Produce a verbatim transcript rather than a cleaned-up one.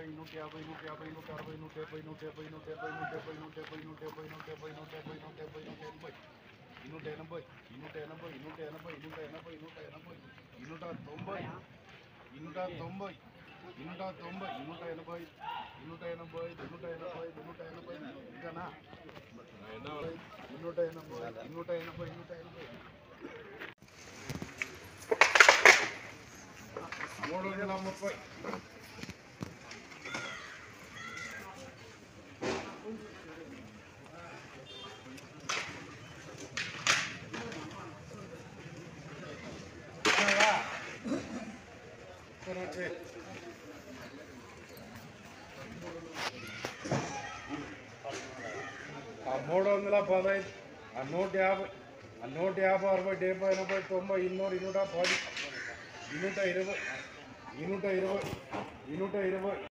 యాభై నూట యాభై నూట యాభై నూట అరవై నూట డెబ్బై నూట డెబ్బై నూట డెబ్బై నూట డెబ్బై నూట డెబ్బై నూట డెబ్బై నూట డెబ్బై నూట డెబ్బై నూట డెబ్బై నూట ఎనభై నూట ఎనభై నూట ఎనభై నూట ఎనభై నూట ఎనభై నూట ఎనభై నూట తొంభై నూట తొంభై నూట తొంభై నూట ఎనభై నూట ఎనభై నూట ఎనభై నూట ఎనభై ఇంకానా నూట ఎనభై నూట ఎనభై నూట ఎనభై మూడు వందల ముప్పై మూడు వందల పదహైదు నూట యాభై నూట యాభై అరవై డెబ్బై ఎనభై తొంభై ఇన్నూరు ఇన్నూట పది ఇన్నూట ఇరవై ఇన్నూట ఇరవై ఇన్నూట ఇరవై